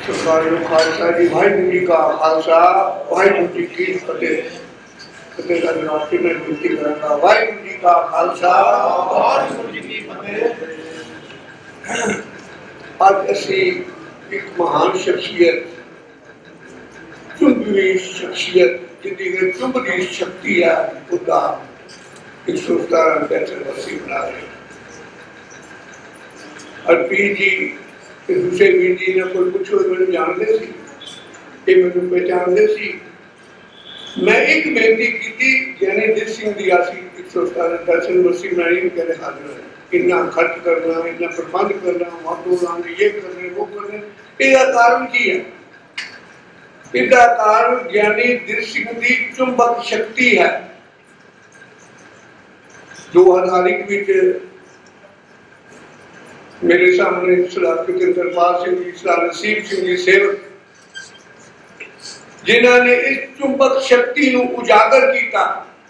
सरकार खालसा जी वाहिगुरू जी का खालसा वाहिगुरू जी की फतेह। फतेह का निवासी में विनती करूंगा वाहिगुरू जी का खालसा वाहिगुरू जी की फतेह। आज असी एक महान शख्सियत चुंबी शख्सियत जिंदगी चुंबी शक्ति है उसका 117 बैठक वसी बना रहे और पी जी दूसरे वीर जी ने कोई पूछो मैंने जानते सी ये मैंने पहचानते सी। मैं एक बेनती की थी ज्ञानेंद्र सिंह दी आसी 117 दर्शन वसी बनाई कहते हाजिर इतना खर्च करना इतना प्रबंध करना वाटो लाने ये करने वो करने इसका कारण की है। इसका कारण ज्ञानेंद्र सिंह की चुंबक शक्ति है। 2001 में मेरे सामने सरदार कृपाल सिंह जी सरदार नसीब सिंह जी सेवक जिन्होंने इस चुंबक शक्ति को उजागर किया।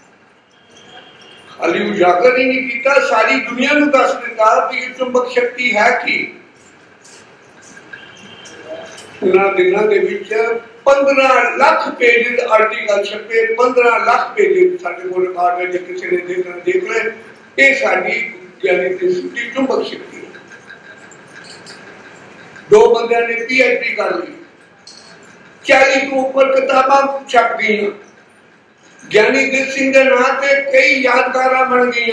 खाली उजागर ही नहीं किया सारी दुनिया को दस दिता कि ये चुंबक शक्ति है कि उन्होंने दिनों के विच 15 लाख पेज आर्टिकल छपे 15 लाख पेज साडे कोल रिकॉर्ड है। जो किसी ने देखना देख ले ये साडी ज्ञानेंद्र सिंह की चुंबक शक्ति है। 2 बंदे ने PhD कर ली 40 को ऊपर किताबां छप गई। ज्ञानेंद्र सिंह के नाम पे कई यादगार बन गई।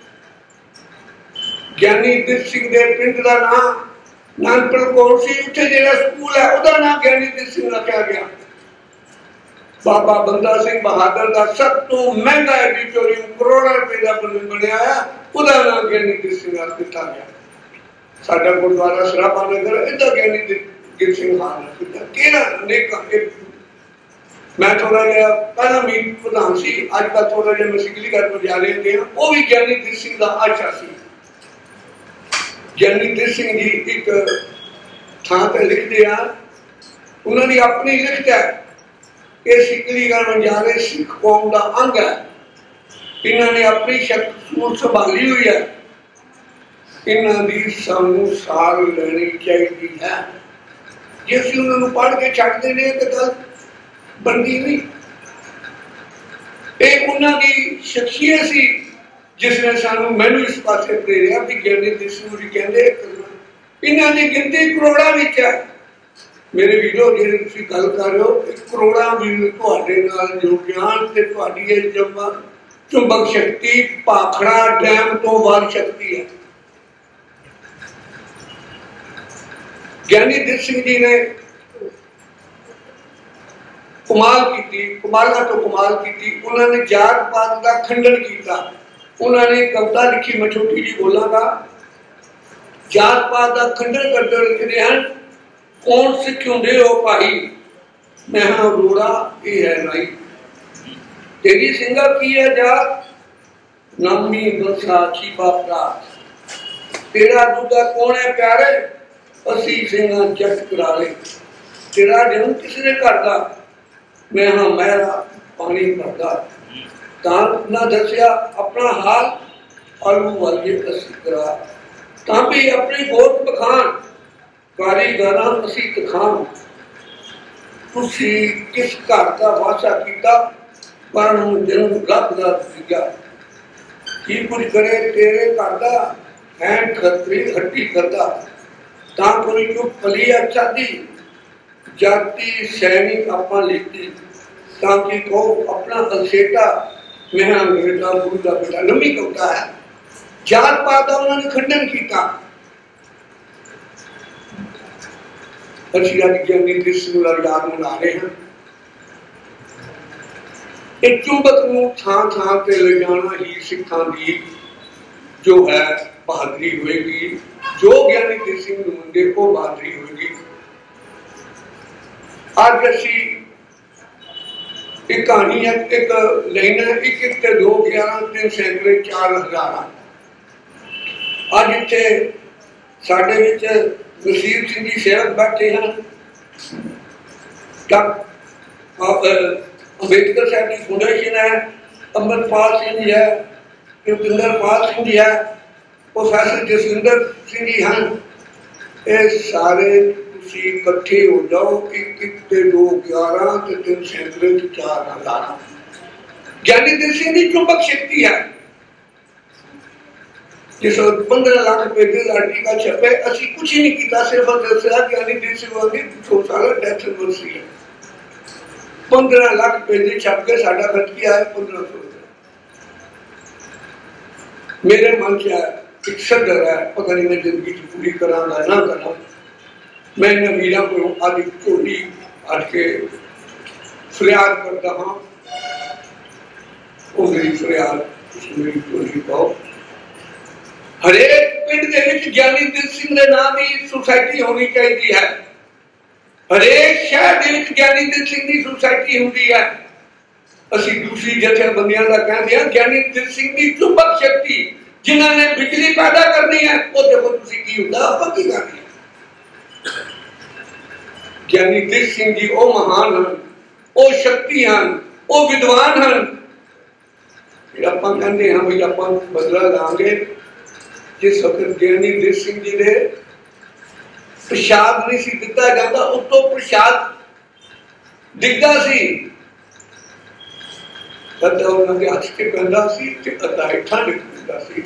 ज्ञानेंद्र सिंह के पिंड का नाम नानपुर कोट सी उत्थे जेड़ा स्कूल है उसका नाम ज्ञानेंद्र सिंह रखा गया। बाबा बंदा सिंह बहादुर का सब तो महंगा एडिटोरियम करोड़ों रुपए का बनया है उसका नाम ज्ञानेंद्र सिंह रखा गया। साडा गुरुद्वारा सराबा नगर इधर ज्ञानेंद्र सिंह हाल मैं थोड़ा जहा पहला मीट प्रधान सी अजकल थोड़ा जहा मैं सिकली कर बजारे गया वो भी ज्ञानेंद्र सिंह का आशा सी। ज्ञानेंद्र सिंह जी एक थां पर लिखते हैं उन्होंने अपनी लिखत है ये सिकली कर बजारे सिख कौम का अंग है। इन्होंने अपनी शक्ति संभाली हुई है। इन्होंने सानू सार लेनी चाहिए है। जे असीं उन्होंने पढ़ के छड्ड देने तो गल बनती नहीं। ये उन्होंने शख्सियत सी जिसने सानू मैनू इस पासे प्रेरिया भी ज्ञानेंद्र सिंह जी कहते इन्होंने गिनती करोड़ों विच है। मेरे वीडियो जिहड़े तुसीं गल कर रहे हो करोड़ों वीर तुहाडे नाल जो ज्ञान ते तुहाडी ये चुंबक शक्ति भाखड़ा डैम तो वार शक्ति है। ज्ञानेंद्र सिंह जी ने कमाल की कमाला तो कमाल की। उन्होंने जात पात का खंडन किया। उन्होंने कविता लिखी मैं छोटी जी बोलांगा जात पात का खंडन करते लिखते हैं कौन सिक्योंदे हो भाई मैं हाँ रोड़ा ये है नाई तेरी सिंगा की है जात नामी बसा छीपा प्रात तेरा दूधा कौन है प्यारे असी सिंगा जट करा ले तेरा जन्म किसने करता मैं हाँ मैरा पानी भरदा ना दसिया अपना हाल आलू वाली असी करा तां भी अपनी बहुत बखान कारीगर असी तखान तुसी किस घर का वासा किया पर जन्म लभदा दिया की कुछ करे तेरे घर का हैंड खतरी हट्टी करदा कोई चुप फलिया चाहती जाति सैनिक अपना लेती ताकि को अपना अलसेटा मेरा बेटा गुरु का बेटा लंबी कविता है। जात पात का उन्होंने खंडन किया। ज्ञानेंद्र सिंह याद मना रहे हैं। एक चुंबक को थां थां पे ले जाना ही सिखा की जो है बहादुरी होगी। जो ज्ञानेंद्र सिंह मंदे को बहादुरी होगी। आज असी एक कहानी है एक लाइन है 1 ते 2 11 3 सैकड़े 4000 आज इतने साढ़े विच नसीब सिंह जी सेवक बैठे हैं। अंबेडकर साहब की फाउंडेशन है अमृतपाल सिंह जी है रुपिंदरपाल सिंह जी है प्रोफेसर जसविंदर सिंह जी हैं। ये सारे तुसी इकट्ठे हो जाओ, 1 ते 2 11 ते 3 सैकड़े ते 4 हज़ार। ज्ञानी दिल सिंह की चुंबक शक्ति है। जिस 15 लाख रुपए की लाठी का छपे, असी कुछ ही नहीं किया, सिर्फ दसिया ज्ञानी दिल सिंह की 2 साल डेथ एनिवर्सरी है। 15 लाख रुपए की छप के साडा खर्च किया है 1500 रुपए। मेरे मन से एक सदर है, पता नहीं मैं जिंदगी पूरी करांगा ना करा। मैं इन वीर को आदि झोली अट के फरियाद करता हाँ, वो मेरी फरियाद मेरी झोली पाओ। हरेक पिंड दे विच ज्ञानी दिल सिंह दे नाम की सोसाइटी होनी चाहिए है। हरेक शहर दे विच ज्ञानी दिल सिंह की सोसाइटी होती है। असी दूसरी जथेबंदियां दा कहते हैं ज्ञानी दिल सिंह की चुंबक शक्ति जिन्होंने बिजली पैदा करनी है, वो देखो तुसी की हुंदा आपां की करनी है। ज्ञानी दिल सिंह जी ओ महान हैं, ओ शक्ति हैं, ओ विद्वान हैं। आपां कहते हैं भाई आपां बदला लांगे। जिस वक्त ज्ञानी दिल सिंह जी ने प्रसाद नहीं सी दिता जाता, उत्तों प्रसाद दिखता सी, अद्धा उन्होंने हथ के पैंदा सी ते अद्धा हेठां निकलदा सी।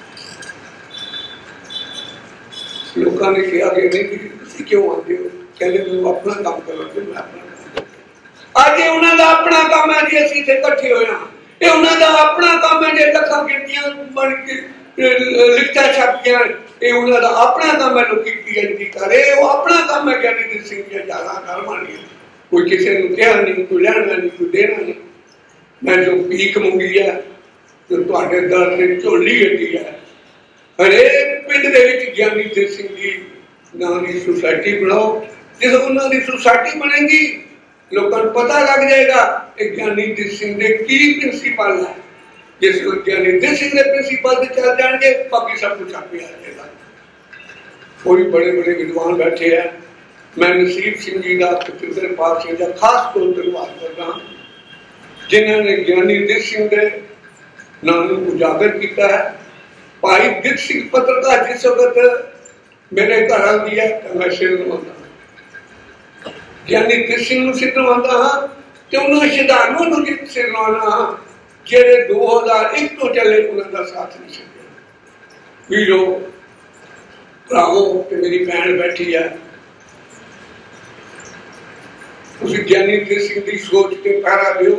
लोगों ने कहा कि नहीं तुसीं क्यों आते हो? कहते मैं अपना काम करांगे, मैं अपना काम। अज उन्हां दा अपना काम है जी, असीं इत्थे इकट्ठे होए हां। ये उन्हां दा अपना काम है जे लखां गिनतियां बन के लिखता छप गया, ये उन्हां दा अपना काम है। लोग पीएचडी करे, वो अपना काम है। ज्ञानी दिल सिंह जी ज्यादा कर मानी, कोई किसी ने कहा नहीं, कोई लेना नहीं, कोई देना नहीं। मैं जो भीख मंगी है, जो तुहाडे दर से झोली गड्डी है, हरेक पिंड दे विच ज्ञानी दिल सिंह जी नाम की सोसाइटी बनाओ। जिस उन्होंने सोसाइटी बनेगी, लोगों को पता लग जाएगा कि ज्ञानी दिल सिंह ने की प्रिंसीपल है। जिस ज्ञानी दिल सिंह ने प्रिंसीपल से चल जाएंगे, बाकी सब कुछ आपे आ जाएगा। कोई बड़े बड़े विद्वान बैठे हैं। मैं नसीब सिंह जी का पितृ पास से खास तौर पर बात कर रहा हूं, जिन्होंने ज्ञानी दिल सिंह के नाम को उजागर किया है। भाई दिल सिंह पत्रकार जिस वक्त मेरे घर आती है तो मैं सिर नवांदा, ज्ञानी दिल सिंह सिर नवांदा हाँ, तो उन्होंने श्रद्धालुओं सिर नवाना हाँ, जेड़े 2001 तो चले उन्होंने साथ नहीं छड्डिया। वीरो भरावो ते मेरी भैन बैठी है, उस ज्ञानी दिल सिंह की सोच के पैरा दियो।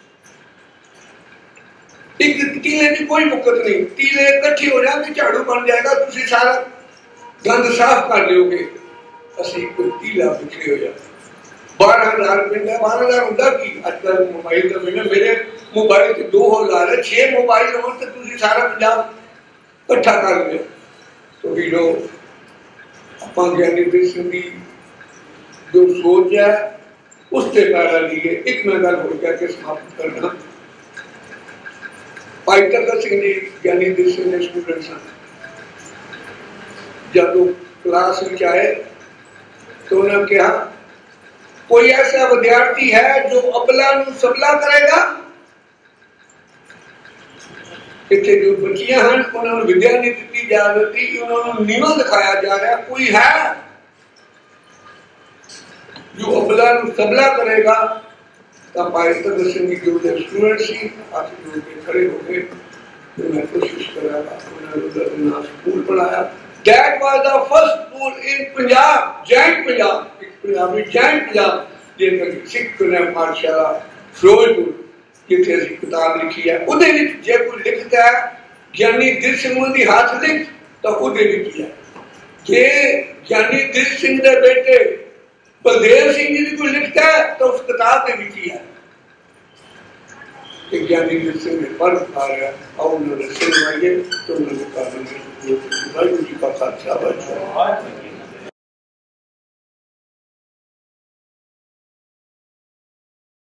एक टीले की कोई मुकत नहीं, टीले इकट्ठे हो जाए झाड़ू बन जाएगा, तुसी सारा गंद साफ कर दोगे। असी कोई टीला बिखरे हो जाए 12,000 पिंड है, 12,000 होंदा की आजकल मोबाइल का मिलना, मेरे मोबाइल से 2,000 है, 6 मोबाइल हो तो तुसी सारा पंजाब इकट्ठा कर लिया। तो वीरो आपां ज्ञानी दिल सिंह की जो सोच है उससे पैरा लिए। एक मैं गल हो गया कि समाप्त करना। भाई तकर सिंह जी ज्ञानी दिल सिंह के स्टूडेंट सन। जब वो क्लास में आए तो उन्होंने कहा कोई ऐसा विद्यार्थी है जो अबला नूं सबला करेगा? इतने जो बच्चियां हैं उन्होंने विद्या नहीं दी जा रही, उन्होंने नीवा दिखाया जा रहा। कोई है जो अबला नूं सबला करेगा? तो भाई तकर सिंह जी जो स्टूडेंट सी हाथ जोड़ के खड़े हो गए। तो मैं कोशिश करा, उन्होंने स्कूल पढ़ाया। That was the first school in Punjab, Giant Punjab, Giant Punjab, जिसमें सिख ने पाठशाला फिरोजपुर जिथे असी किताब लिखी है। उहदे विच जे कोई लिखता है ज्ञानी दिल सिंह दी हाथ लिख तो उहदे विच है। जे ज्ञानी दिल सिंह दे बेटे बलदेव सिंह जी कोई लिखता है तो उस किताब के विच है कि ज्ञानी दिल सिंह ने फर्क पा रहा है। और उन्होंने सिर मांगे तो उन्होंने कहा वाहिगुरू जी का खालसा वाहिगुरू।